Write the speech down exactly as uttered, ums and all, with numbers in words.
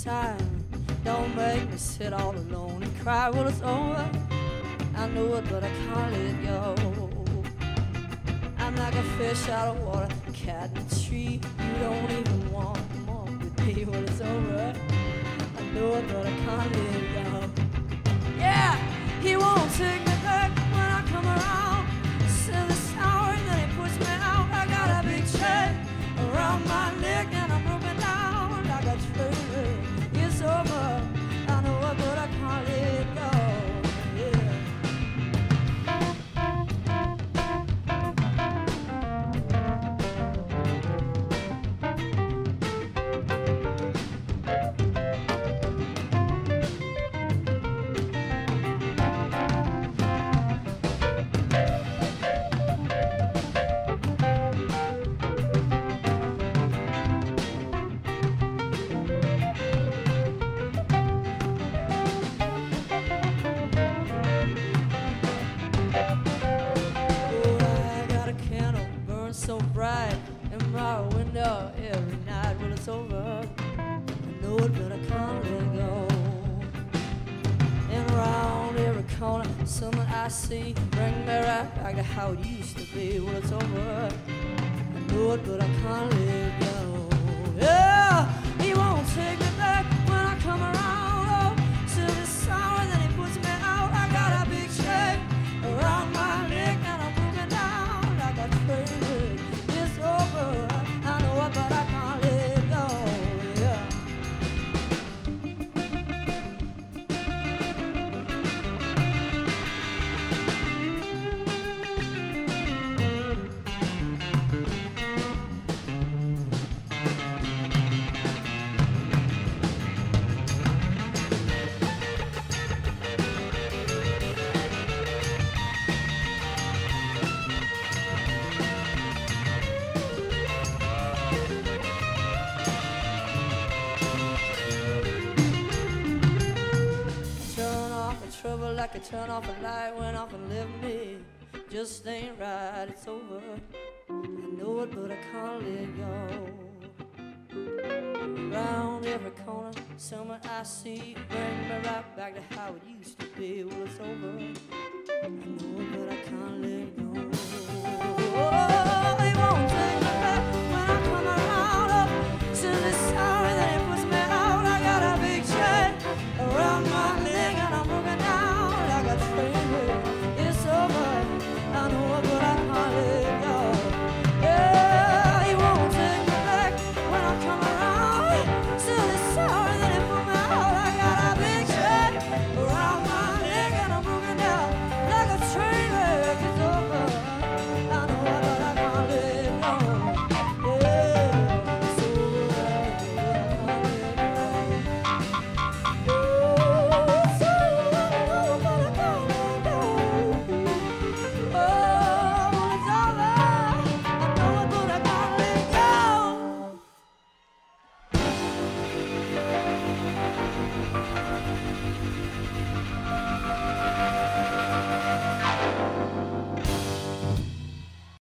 time. Don't make me sit all alone and cry. Well, it's over, I know it, but I can't let it go. I'm like a fish out of water, a cat in a tree. You don't even want more with me. Well, it's over, I know it, but I can't let it go. Yeah, he won't take me back when I come around. Silly sour, and then he puts me out. I got a big chain around my neck and I'm broken down like a trailer. It's over, I know it, but I can't let it go. Yeah. So bright in my window every night. Well, it's over, I know it, but I can't let it go. And around every corner, someone I see bring me right back to how it used to be. Well, it's over, I know it, but I can't let it go. Yeah, he won't take me back when I come around. Oh, silly sour, then he puts me out. I got a big chain around my neck and I'm moving down like a train. Over, I know it, but I can't let it go. Yeah. Trouble like a turn off a light went off and left me. Just ain't right, it's over. I know it, but I can't let it go. Round every corner, someone I see bring me right back to how it used to be. Well, it's over, I know it, but I can't let it go.